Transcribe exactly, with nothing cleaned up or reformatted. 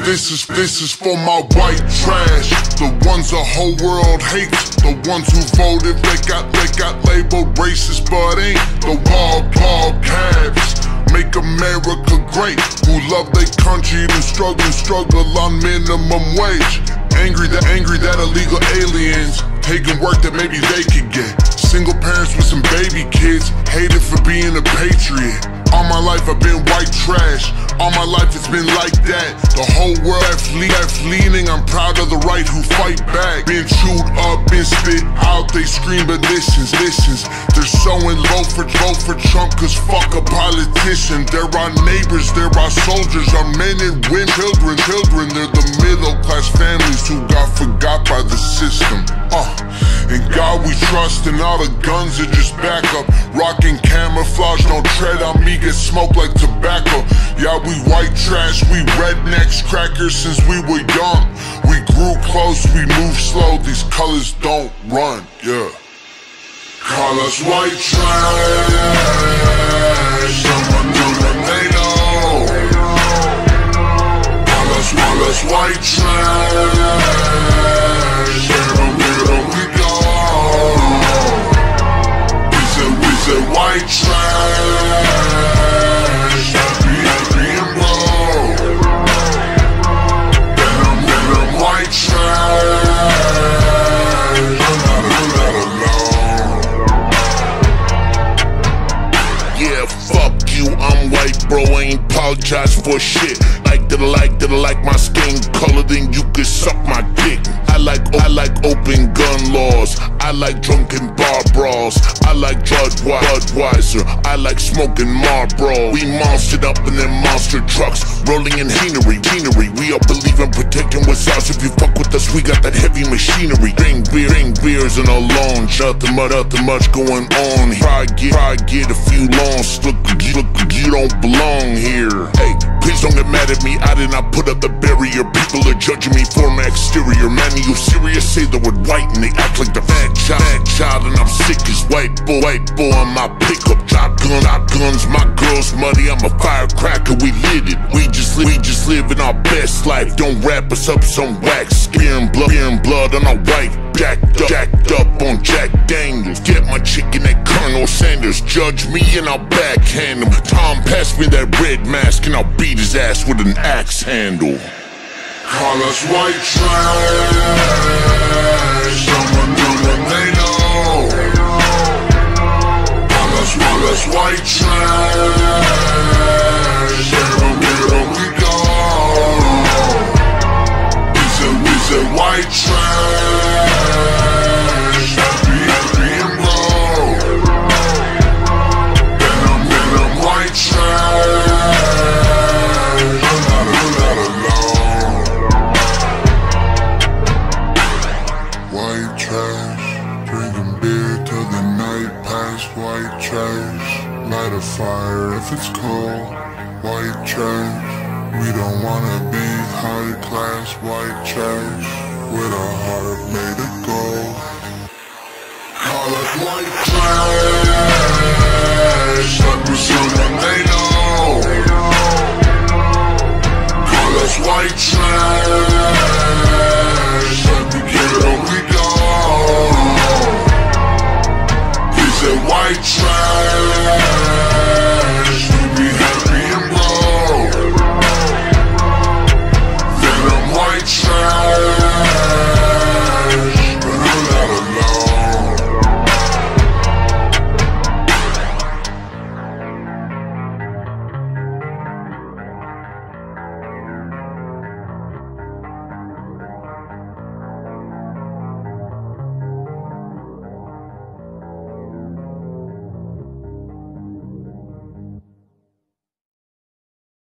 This is, this is for my white trash, the ones the whole world hates, the ones who voted, they got, they got labeled racist, but ain't the ball, ball calves. Make America great, who love their country and struggle, struggle on minimum wage. Angry that, angry that illegal aliens taking work that maybe they could get. Single parents with some baby kids, hated for being a patriot. All my life I've been white trash, all my life it's been like that. The whole world left, left leaning, I'm proud of the right who fight back. Been chewed up, been spit out, they scream but listens, listens. They're sowing low for, vote for Trump cause fuck a politician. They're our neighbors, they're our soldiers, our men and women, children, children. They're the middle class families who got forgot by the system. Uh, in God we trust and all the guns are just backup. Rocking camouflage, don't tread on me, get smoked like tobacco. Yeah, we white trash, we rednecks, crackers since we were young. We grew close, we move slow, these colors don't run, yeah. Call us white trash, someone do what they know. Call us, call us white trash, everywhere we go. We said, we said white trash, happy, happy and broke. Then I'm, then I'm white trash, I'm not, I'm not alone. Yeah, fuck you, I'm white bro, ain't apologize for shit. Like that I like that I like my skin color, then you could suck my dick. I like, I like open gun laws, I like drunken bar brawls, I like Budweiser, I like smoking Marlboro. We monstered up in them monster trucks, rolling in machinery, machinery. We all believe in protecting what's ours. If you fuck with us, we got that heavy machinery. Drink beer, drink beers in a lounge, nothing much, nothing much going on. Try get, try get a few longs. Look, you, look, you don't belong here. Hey, please don't get mad at me. I did not put up the barrier. People are judging me for my exterior. Man, are you serious? Say the word white and they act like the fat child, fat child, and I'm sick as white boy, white boy on my pickup. Shotgun, shotguns, my girl's muddy. I'm a firecracker. We lit it. We just, we just living our best life. Don't wrap us up some wax. Spearing blood, spearing blood on our wife. Jacked up, jacked up on Jack Daniels. Get my chicken at Colonel Sanders. Judge me and I'll backhand him. Tom, pass me that red mask and I'll beat his ass with an axe handle. Call us white trash, someone do what they know. Call us, call us white trash, everywhere we go. We said, we said white trash, happy, happy and broke. Then I'm, then I'm white trash, I'm not, I'm not alone. White trash, drinking beer till the night past. White trash, light a fire if it's cold. White trash, we don't wanna be high class. White trash, with a heart made of gold. Call us white trash.